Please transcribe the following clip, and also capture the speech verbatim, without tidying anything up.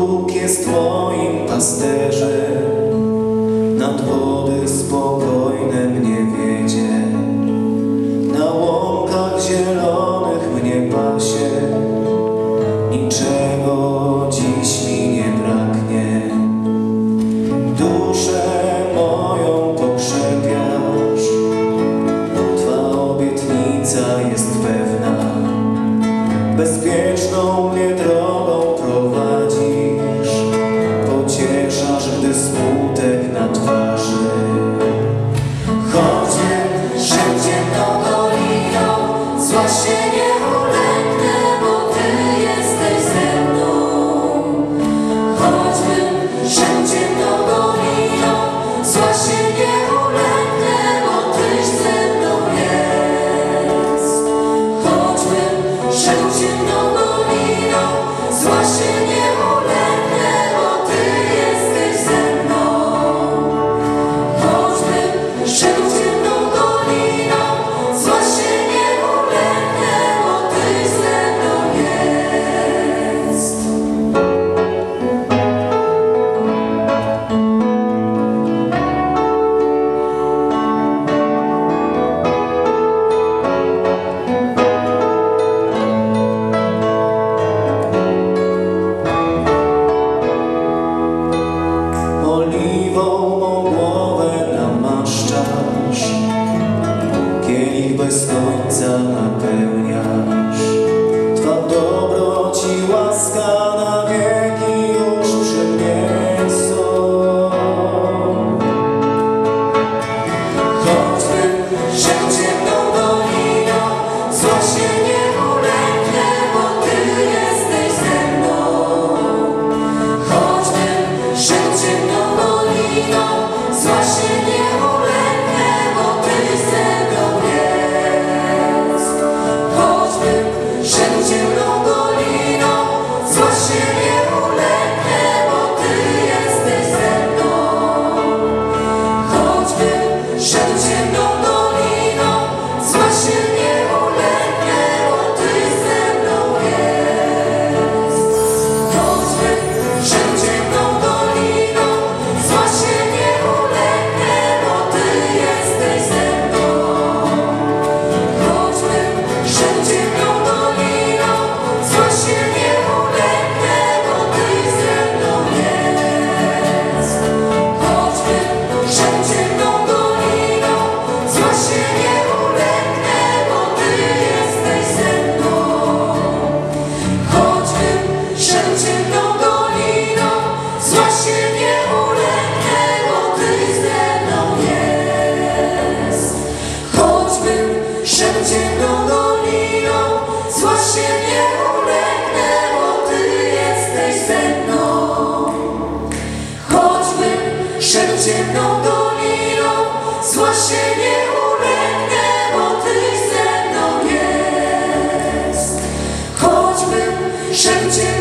Bóg jest moim pasterzem, nad wody spokojne mnie wiedzie, na łąkach zielonych mnie pasie, niczego dziś mi nie braknie. Duszę moją pokrzepiasz, Twa obietnica jest pewna, bezpieczną mnie drogą prowadzisz, pocieszasz, gdy smutek na twarzy. Choćbym szedł ciemną doliną, zła się nie ulęknę, bo Ty jesteś ze mną. Choćbym szedł ciemną doliną, zła się nie ulęknę, bo Tyś ze mną jest. Choćbym szedł ciemną doliną, zła się nie ulęknę, bo Ty jesteś ze mną. Choćbym szedł ciemną doliną, zła się nie ulęknę, bo Tyś ze mną jest. Oliwą mą głowę namaszczasz, kielich bez końca napełniasz. Twa dobroć i łaska na wieki już przy mnie są. Choćbym szedł ciemną doliną, zła się nie ulęknę, bo Ty jesteś ze mną. Choćbym szedł ciemną doliną, zła się nie ulęknę, bo Tyś ze mną jest. Choćbym szedł ciemną doliną, zła się nie ulęknę, bo Ty jesteś ze mną. Choćbym szedł ciemną doliną, zła się nie ulęknę, bo Tyś ze mną jest. Choćbym szedł ciemną doliną, zła się nie ulęknę, bo Ty jesteś ze mną. Choćbym szedł ciemną doliną, zła się nie ulęknę, bo Tyś ze mną jest. Choćbym szedł ciemną doliną, zła się nie ulęknę, bo Ty jesteś ze mną. Choćbym szedł ciemną doliną, zła się nie ulęknę, bo Tyś ze mną jest. Choćbym szedł ciemną doliną, zła się nie ulęknę, bo Ty jesteś ze mną. Choćbym szedł ciemną doliną, zła się nie ulęknę, bo Tyś ze mną jest. Choćbym szedł ciemną